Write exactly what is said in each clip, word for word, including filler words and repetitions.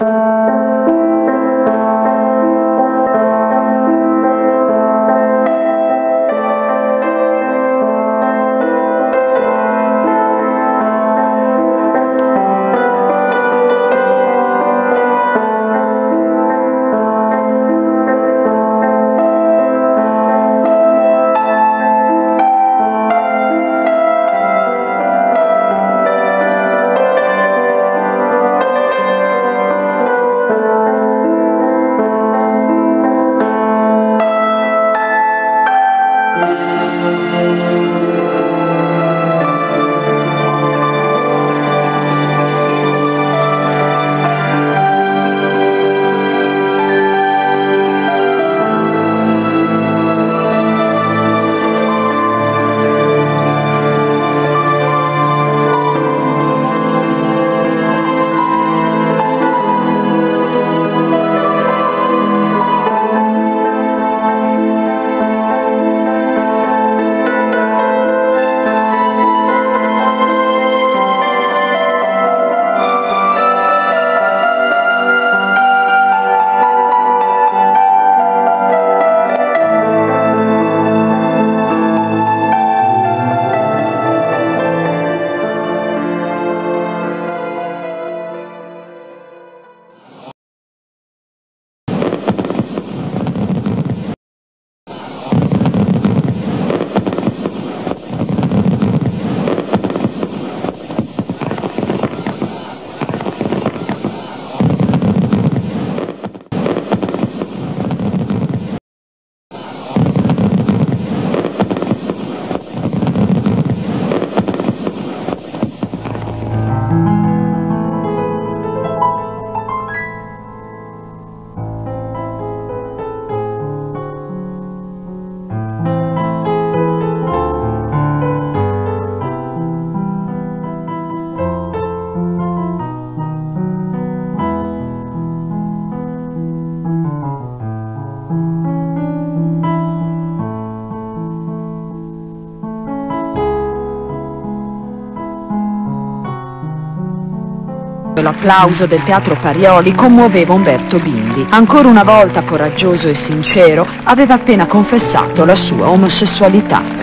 L'applauso del Teatro Parioli commuoveva Umberto Bindi. Ancora una volta coraggioso e sincero, aveva appena confessato la sua omosessualità.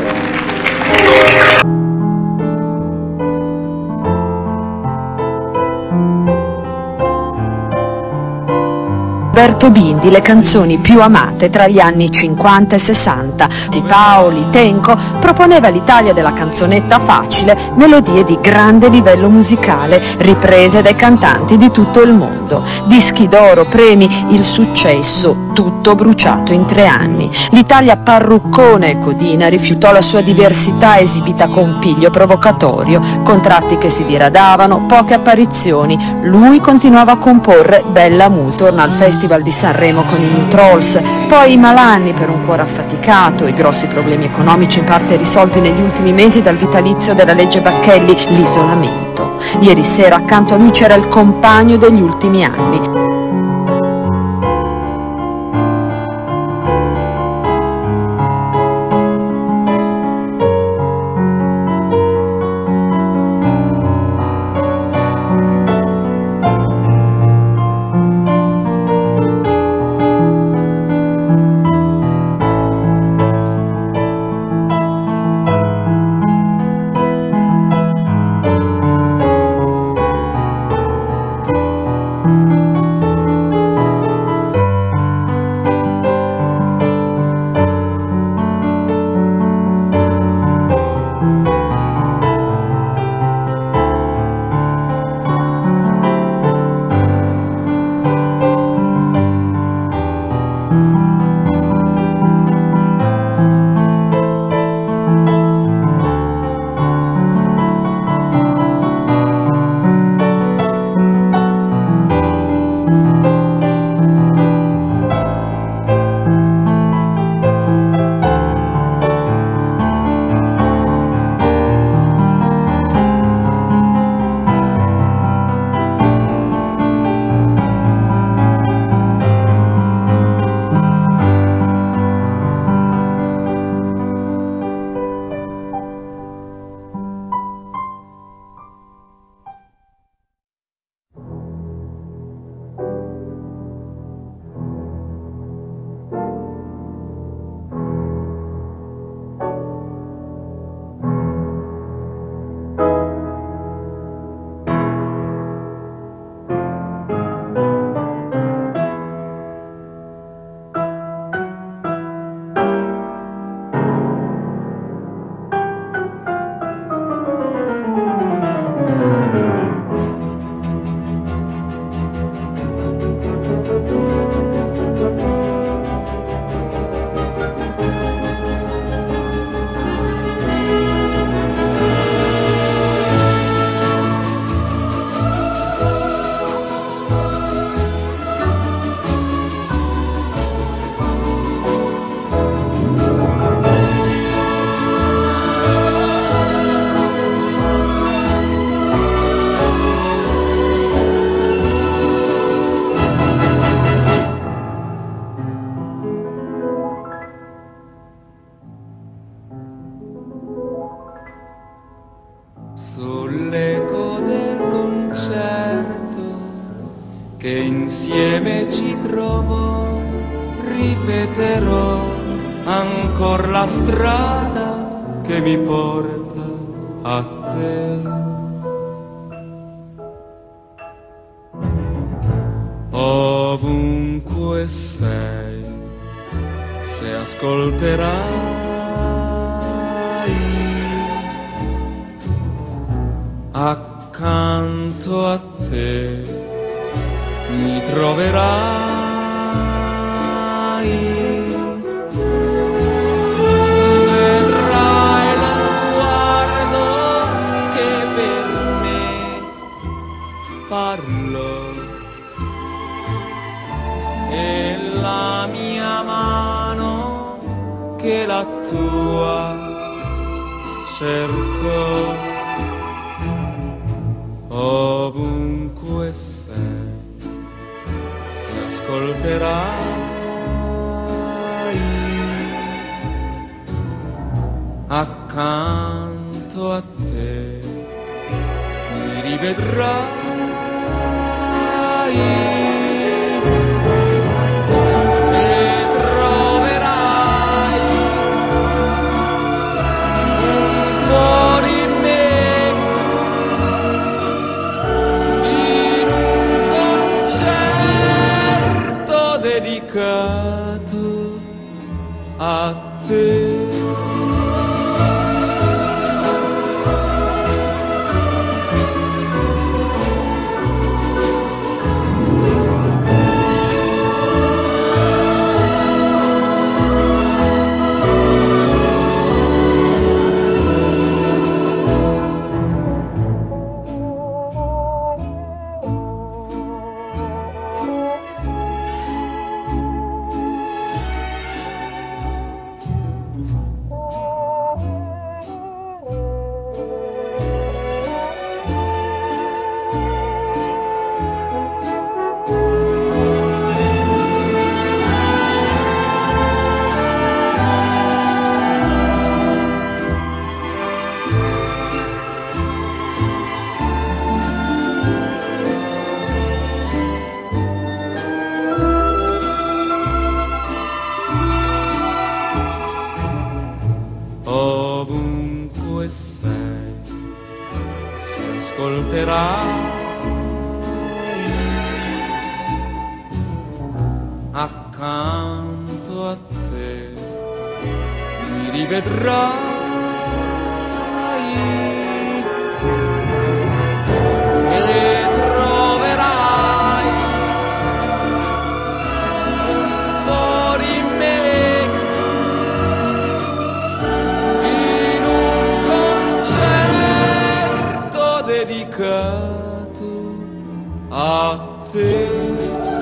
Umberto Bindi, le canzoni più amate tra gli anni cinquanta e sessanta. Di Paoli, Tenco, proponeva l'Italia della canzonetta facile, melodie di grande livello musicale, riprese dai cantanti di tutto il mondo. Dischi d'oro, premi, il successo, tutto bruciato in tre anni. L'Italia parruccone e codina rifiutò la sua diversità esibita con piglio provocatorio, contratti che si diradavano, poche apparizioni. Lui continuava a comporre bella musica. Torna al Festival di Sanremo con i New Trolls, poi i malanni per un cuore affaticato, i grossi problemi economici in parte risolti negli ultimi mesi dal vitalizio della legge Bacchelli, l'isolamento. Ieri sera accanto a lui c'era il compagno degli ultimi anni. che insieme ci trovo, ripeterò ancora la strada che mi porta a te. Ovunque sei, se ascolterai, accanto a te mi troverai. Vedrai lo sguardo che per me parlo e la mia mano che la tua cerco. Ovunque sei, se ascolterai, accanto a te mi rivedrai. Dedicato a te. Ovunque sei, se ascolterai, accanto a te mi rivedrai. Dedicato a te.